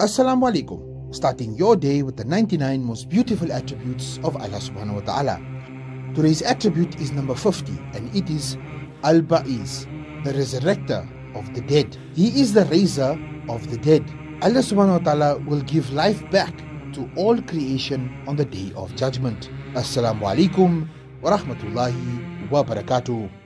Assalamu alaikum, starting your day with the 99 most beautiful attributes of Allah subhanahu wa ta'ala. Today's attribute is number 50 and it is Al-Ba'iz, the resurrector of the dead. He is the raiser of the dead. Allah subhanahu wa ta'ala will give life back to all creation on the day of judgment. Assalamu alaikum wa rahmatullahi wa barakatuh.